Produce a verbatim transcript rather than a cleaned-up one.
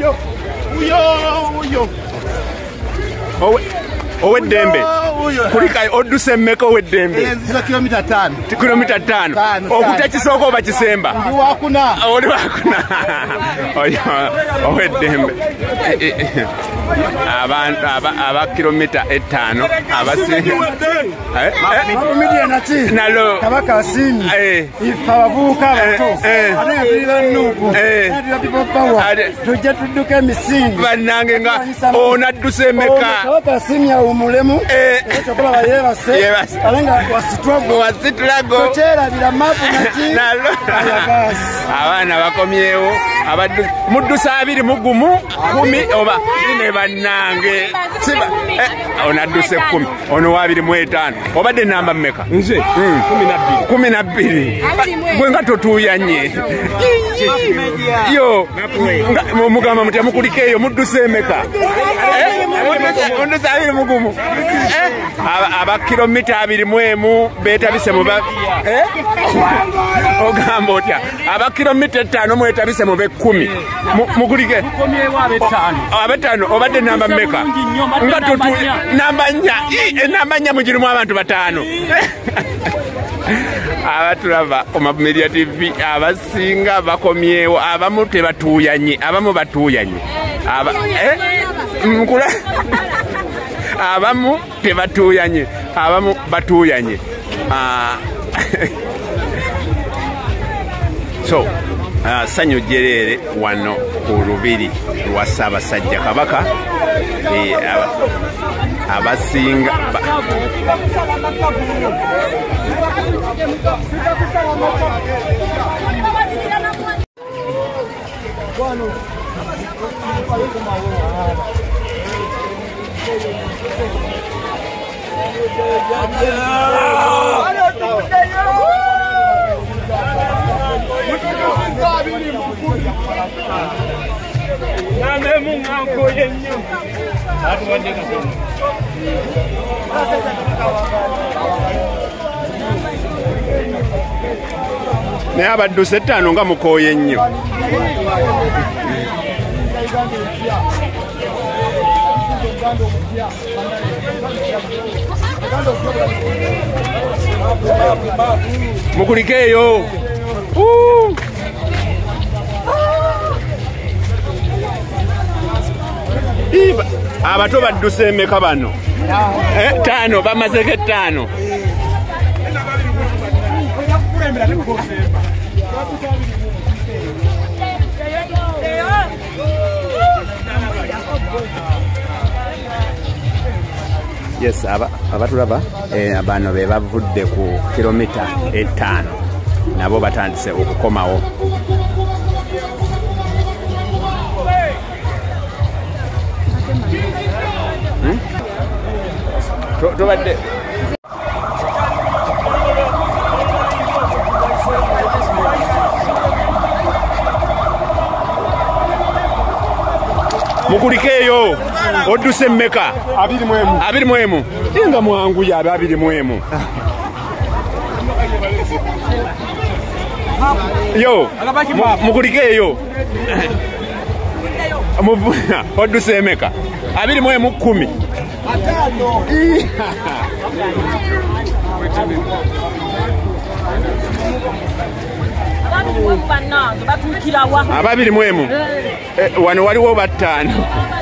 uyo uyo uyo owe owe dembe kulika oduse mmeka owe dembe nziza kilomita tano kilomita tano okutakisoko oba kisemba ndi wakuna oli wakuna oyo owe dembe abantu aba kilomita etano abasinga nalo kabaka asimi ifa abavubuka abato ate nga tuli bannuuku ate babibobawa tujja tudduka emisinde bannange nga ono adduse emeka kabaka asimi awumulemu ekyokulaba yeebase ate nga wasitulago wasitulago tokyerabira mapu naki ayabasi abaana bakomyewo muddusa abiri mugumu kumi oba ne bannange siba ono adduse kumi ono wabiri mu etaano obadde namba mmeka nze kumi na bbiri gwe nga totuuyanye yo mugamba mutya mukulika eyo mudduse emeka muddusa abiri mugumu aba kilomita abiri mu emu beetabise mu ogamba otya aba kilomita etaano mwetabise mu bekkumi mukulike abetaano obadde namba mmeka nga totu namba nnya enamba nnya mugirimu abantu bataano abatulaba ku Media T V abasinga bakomyewo abamu tebatuuyanye abamu batuuyanye nkula abamu tebatuuyanye abamu batuuyanye so sanyo jerere wano ku lubiri lwa Ssaabasajja Kabaka abasinga naye abadduse ettaano nga mukooye nnyo mukulike eyo abato badduse emeka bano ttaano bamazeko ettaano yes abatulaba bano be bavudde ku kilomita etaano nabo batandise okukomawo tobadde mukulike eyo odduse mmeka abiri mu emu nga mwangu yabe abiri mu emu yo mukulike eyo odduse emeka abiri mu emu kumi ababiri mu emu wano waliwo battaano